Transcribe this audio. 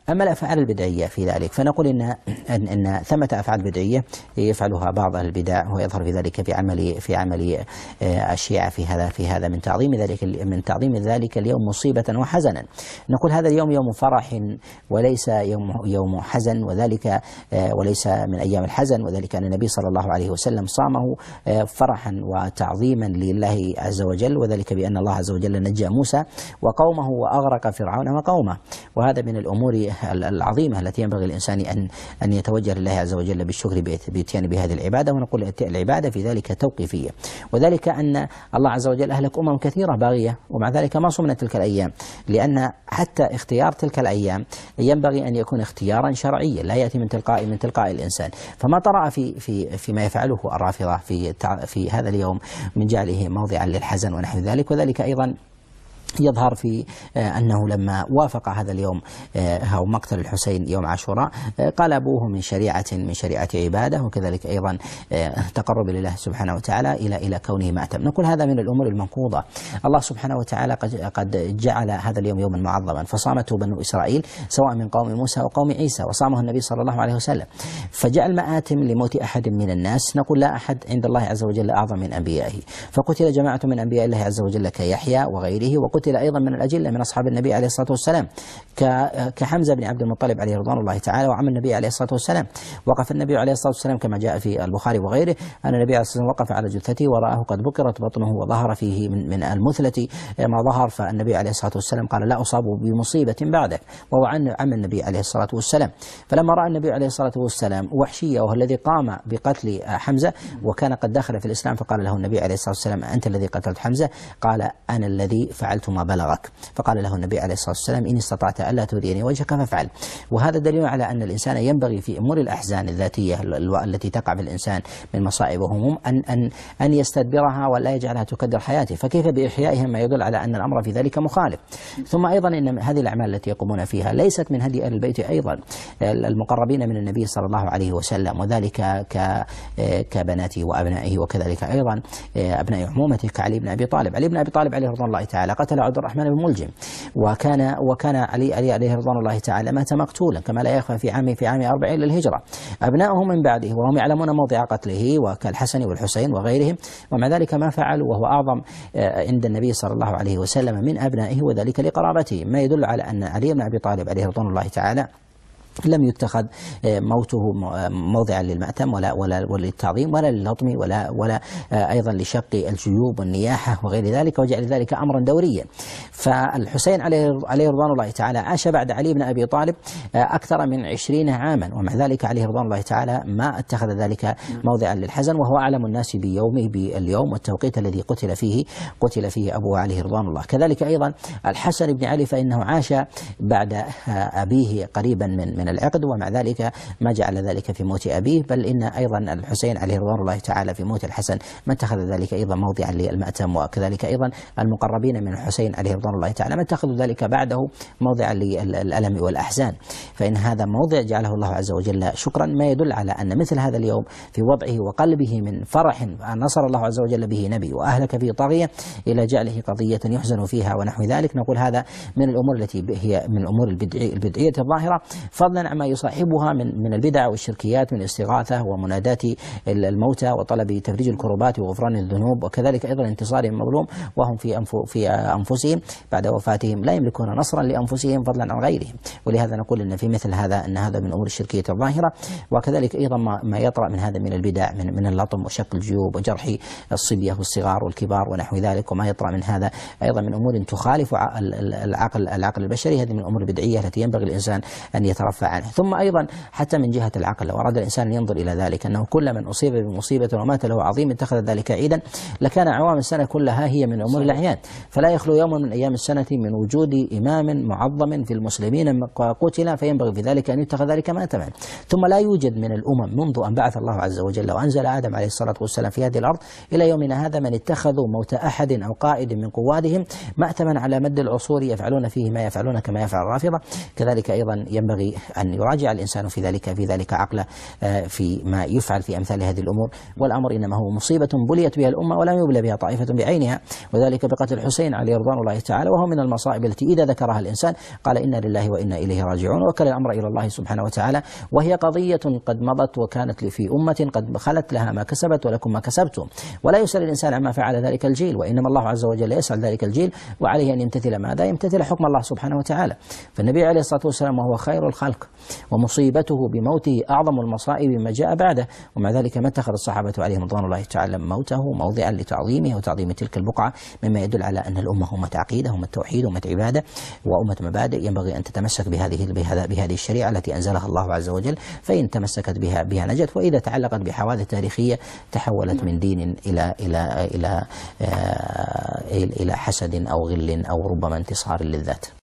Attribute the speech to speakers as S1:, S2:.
S1: أما الأفعال البدعية في ذلك فنقول إن ثمة أفعال بدعية يفعلها بعض البدع ويظهر في ذلك في عمل الشيعة في هذا من تعظيم ذلك اليوم مصيبة وحزنا. نقول هذا اليوم يوم فرح وليس يوم حزن، وذلك وليس من أيام الحزن، وذلك أن النبي صلى الله عليه وسلم صامه فرحا وتعظيما لله عز وجل، وذلك بأن الله عز وجل نجى موسى وقومه وأغرق فرعون وقومه. وهذا من الأمور العظيمة التي ينبغي الإنسان أن يتوجه لله عز وجل بالشكر بإتيان بهذه العبادة. ونقول العبادة في ذلك توقيفية، وذلك أن الله عز وجل أهلك كثيرة باغية ومع ذلك ما صمنا تلك الأيام، لأن حتى اختيار تلك الأيام ينبغي أن يكون اختيارا شرعيا لا يأتي من تلقاء الإنسان. فما طرأ فيما يفعله الرافضة في هذا اليوم من جعله موضعا للحزن ونحو ذلك، وذلك أيضا يظهر في أنه لما وافق هذا اليوم أو مقتل الحسين يوم عاشوراء قلبوه من شريعة عبادة، وكذلك أيضا تقرب لله سبحانه وتعالى إلى كونه مأتم. نقول هذا من الأمور المنقوضة. الله سبحانه وتعالى قد جعل هذا اليوم يوما معظما فصامته بنو إسرائيل سواء من قوم موسى وقوم عيسى، وصامه النبي صلى الله عليه وسلم، فجعل مآتم لموت أحد من الناس. نقول لا أحد عند الله عز وجل أعظم من أنبيائه، فقتل جماعة من أنبياء الله عز وجل كيحيى وغيره، وقتل أيضا من الأجلة من أصحاب النبي عليه الصلاة والسلام كحمزة بن عبد المطلب عليه رضوان الله تعالى وعم النبي عليه الصلاة والسلام. وقف النبي عليه الصلاة والسلام كما جاء في البخاري وغيره أن النبي عليه الصلاة والسلام وقف على جثته ورآه قد بكرت بطنه وظهر فيه من المثلة ما ظهر، فالنبي عليه الصلاة والسلام قال لا أصاب بمصيبة بعدك، وهو عم النبي عليه الصلاة والسلام. فلما رأى النبي عليه الصلاة والسلام وحشية وهو الذي قام بقتل حمزة وكان قد دخل في الإسلام، فقال له النبي عليه الصلاة والسلام أنت الذي قتلت حمزة؟ قال أنا الذي فعلت ما بلغك. فقال له النبي عليه الصلاة والسلام إن استطعت ألا تؤذيني وجهك فافعل. وهذا دليل على أن الإنسان ينبغي في أمور الأحزان الذاتية التي تقع بالإنسان من مصائب وهموم أن يستدبرها ولا يجعلها تكدر حياته، فكيف بإحيائها ما يدل على أن الأمر في ذلك مخالف. ثم أيضا إن هذه الأعمال التي يقومون فيها ليست من هدي أهل البيت أيضا المقربين من النبي صلى الله عليه وسلم، وذلك كبناته وأبنائه، وكذلك أيضا أبناء عمومته كعلي بن أبي طالب. علي بن أبي طالب عليه رضوان الله تعالى قتل عبد الرحمن بن ملجم، وكان علي عليه رضوان الله تعالى مات مقتولا كما لا يخفى في عام 40 للهجرة. أبناؤه من بعده وهم يعلمون موضع قتله وكالحسن والحسين وغيرهم، ومع ذلك ما فعلوا، وهو أعظم عند النبي صلى الله عليه وسلم من أبنائه وذلك لقرابته، ما يدل على أن علي بن أبي طالب عليه رضوان الله تعالى لم يتخذ موته موضعا للمأتم ولا للتعظيم ولا للهضم ولا أيضا لشق الجيوب والنياحة وغير ذلك، وجعل ذلك أمرا دوريا. فالحسين عليه رضوان الله تعالى عاش بعد علي بن أبي طالب أكثر من 20 عاما، ومع ذلك عليه رضوان الله تعالى ما اتخذ ذلك موضعا للحزن، وهو أعلم الناس بيومه باليوم والتوقيت الذي قتل فيه أبوه عليه رضوان الله. كذلك أيضا الحسن بن علي فإنه عاش بعد أبيه قريبا من العقد، ومع ذلك ما جعل ذلك في موت أبيه، بل إن أيضا الحسين عليه رضوان الله تعالى في موت الحسن ما اتخذ ذلك أيضا موضعا للمأتم، وكذلك أيضا المقربين من الحسين عليه رضوان الله تعالى ما اتخذوا ذلك بعده موضعا للألم والأحزان. فإن هذا موضع جعله الله عز وجل شكرا، ما يدل على أن مثل هذا اليوم في وضعه وقلبه من فرح نصر الله عز وجل به نبي وأهلك فيه طاغية إلى جعله قضية يحزن فيها ونحو ذلك. نقول هذا من الأمور التي هي من الأمور البدعية الظاهرة، فضلا عما يصاحبها من البدع والشركيات من الاستغاثة ومنادات الموتى وطلب تفريج الكربات وغفران الذنوب، وكذلك أيضا انتصار المظلوم وهم في أنفسهم بعد وفاتهم لا يملكون نصرا لأنفسهم فضلا عن غيرهم. ولهذا نقول أن في مثل هذا أن هذا من أمور الشركية الظاهرة. وكذلك أيضا ما يطرأ من هذا من البدع من اللطم وشق الجيوب وجرح الصبية والصغار والكبار ونحو ذلك، وما يطرأ من هذا أيضا من أمور تخالف العقل البشري. هذه من الأمور البدعية التي ينبغي الإنسان أن يترفع عنه. ثم أيضا حتى من جهة العقل لو أراد الإنسان أن ينظر إلى ذلك أنه كل من أصيب بمصيبة ومات له عظيم اتخذ ذلك عيدا لكان أعوام السنة كلها هي من أمور الأعياد، فلا يخلو يوم من أيام السنة من وجود إمام معظم في المسلمين قتل، فينبغي في ذلك أن يتخذ ذلك مأتما. ثم لا يوجد من الأمم منذ أن بعث الله عز وجل وأنزل آدم عليه الصلاة والسلام في هذه الأرض إلى يومنا هذا من اتخذوا موت أحد أو قائد من قوادهم مأتما على مد العصور يفعلون فيه ما يفعلون كما يفعل الرافضة. كذلك أيضا ينبغي أن يراجع الإنسان في ذلك عقله في ما يفعل في أمثال هذه الأمور. والأمر إنما هو مصيبة بليت بها الأمة ولم يبلى بها طائفة بعينها، وذلك بقتل الحسين عليه رضوان الله تعالى، وهو من المصائب التي إذا ذكرها الإنسان قال إنا لله وإنا إليه راجعون، وكل الأمر إلى الله سبحانه وتعالى. وهي قضية قد مضت وكانت في أمة قد خلت لها ما كسبت ولكم ما كسبتم، ولا يسأل الإنسان عما فعل ذلك الجيل، وإنما الله عز وجل يسأل ذلك الجيل، وعليه أن يمتثل ماذا؟ يمتثل حكم الله سبحانه وتعالى. فالنبي عليه الصلاة والسلام وهو خير الخلق ومصيبته بموته أعظم المصائب ما جاء بعده، ومع ذلك ما اتخذ الصحابة عليهم رضوان الله تعالى موته موضعا لتعظيمه وتعظيم تلك البقعة، مما يدل على أن الأمة أمة عقيدة، أمة توحيد، أمة عبادة، وأمة مبادئ، ينبغي أن تتمسك بهذه الشريعة التي أنزلها الله عز وجل، فإن تمسكت بها نجت، وإذا تعلقت بحوادث تاريخية تحولت من دين إلى حسد أو غل أو ربما انتصار للذات.